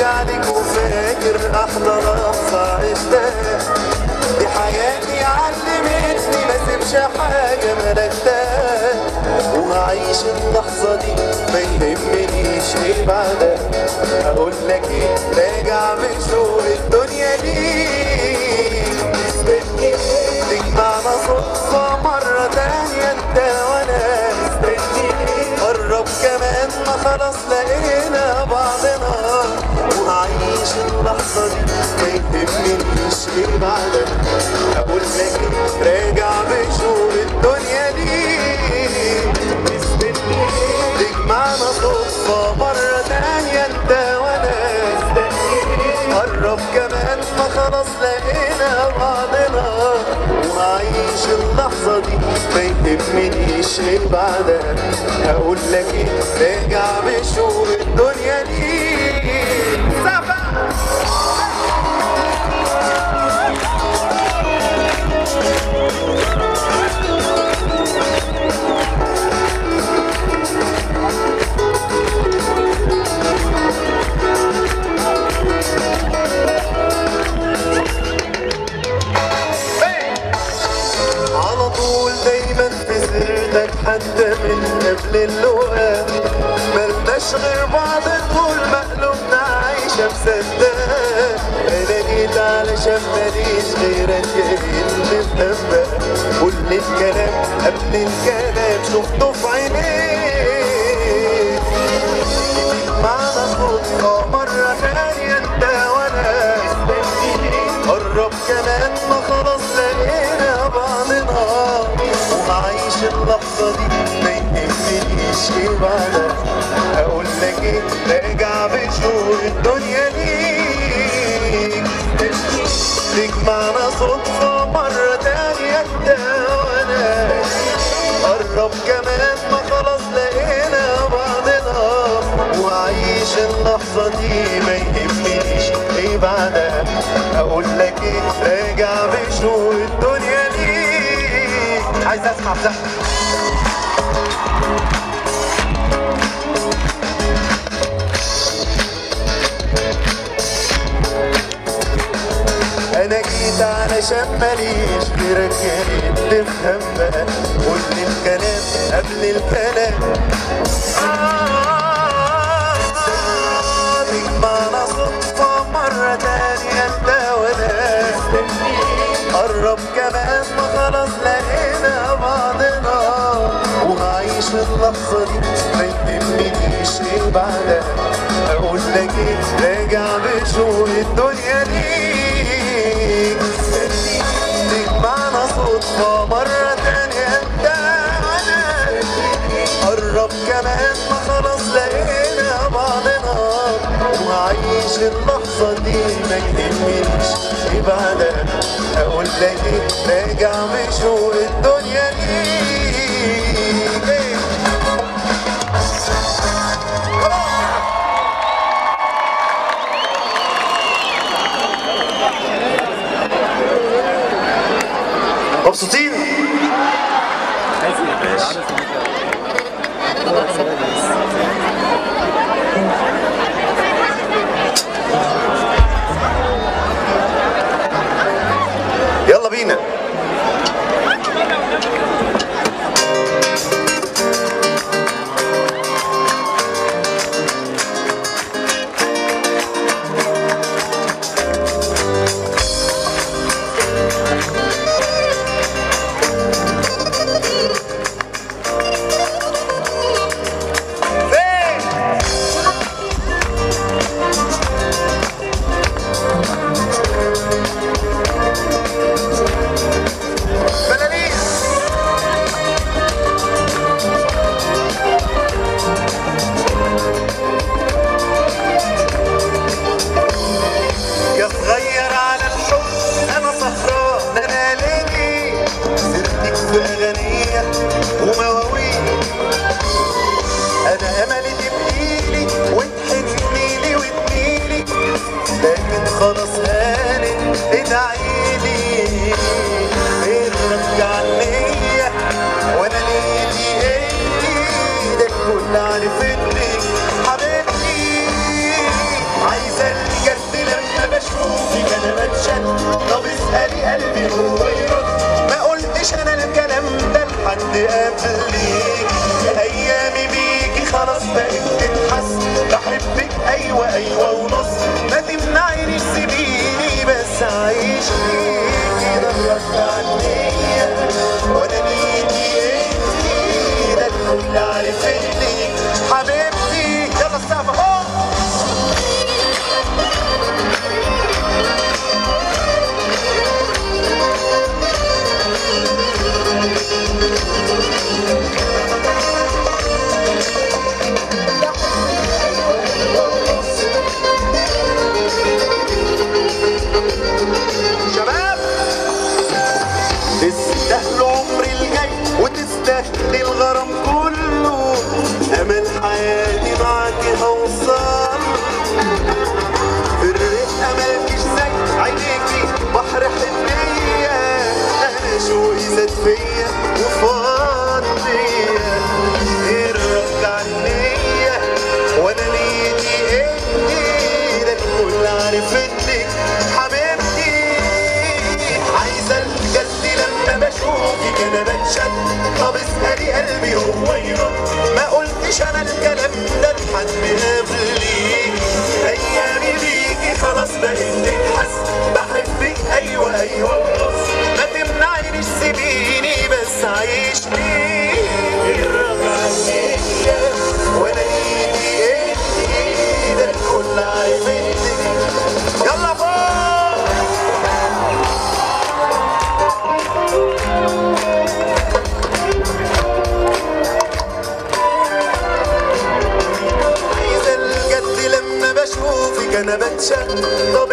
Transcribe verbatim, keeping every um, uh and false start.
برجع لك وفاكر احلى لحظه عشتها. دي حياتي علمتني ما اسيبش حاجه ملكتها، وهعيش اللحظه دي ما يهمنيش ايه بعدها. اقول لك ايه راجع من شوق الدنيا ليك، مستني تجمعنا صدفه مره تانيه انت وانا. مستني قرب كمان ما خلاص لقينا بعضنا، وهعيش اللحظه دي ما يهمنيش ايه بعدها. اقول لك راجع بشوق الدنيا ليك، مستني تجمعنا صدفه مره تانيه انت وانا. قرب كمان ما خلاص لقينا بعضنا، وهعيش اللحظه دي ما يهمنيش ايه بعدها. هقول لك ايه راجع بشوق الدنيا ليك. سبع على طول دايما في سيرتك حتى من قبل اللقاء. ملناش غير بعض طول مقلوبنا عايشة مصدقة. انا جيت علشان ماليش غيرك يا اللي تفهم. كل الكلام قبل الكلام شفته في عينيك، معنا صدفة مرة تانية انت وانا. قرب كمان ما خلاص لقينا بعضنا، وهعيش اللحظة دي ما يهمنيش ايه بعدها. هقول لك ايه راجع بشوق الدنيا ليك، تجمعنا صدفة مرة تانية انت وانا. قرب كمان ما خلاص لقينا بعضنا، وهعيش اللحظة دي ما يهمنيش ايه بعدها. اقول لك ايه راجع بشوق الدنيا ليك. عايز اسمع بزحمة. انا جيت علشان ماليش غيرك يا ريت تفهم بقى. كل الكلام قبل الكلام تجمعنا صدفة مرة تانية انت وانا. قرب كمان ما خلاص لقينا بعضنا، وهعيش اللحظة دي ما يهمنيش ايه بعدها. اقول لك ايه راجع بشوق الدنيا ليك، تجمعنا صدفة مرة تانية انت وانا. قرب كمان ما خلاص لقينا بعضنا، وهعيش اللحظة دي ما يهمنيش ايه بعدها. اقول لك ايه راجع بشوق الدنيا ليك. مبسوطين؟ يلا بينا. ايوه ايوه ونص، ما تمنعينيش سيبيني بس اعيش فيكي. ده الرد عنيا وانا نيتي انتي، ده الكل عارف انك حبيبتي. يلا السقف اهو. تستاهلوا عمري الجاي وتستاهلي الغرام كله، امل حياتي معاكي هوصل. في الرقه مالكيش زي عينيكي بحر حنيه، انا شوقي زاد فيا وفاض بيا. الرد عنيا وانا نيتي انتي، ده الكل عارف انك حبيبتي. عايزه الجد لما بشوفك انا بتشد، طب اسألي قلبي هو يرد. ما قلتش انا الكلام ده لحد قبلي، ايامي بيكي خلاص بقيت تتحس. بحبك ايوه ايوه ونص، ما تمنعينيش سيبيني بس عايش ليكي. الرغم عنيا وانا ايدي انتي، ده الكل عارف انك. يلا فوق. عايزة الجد لما بشوفك انا بتشد، طب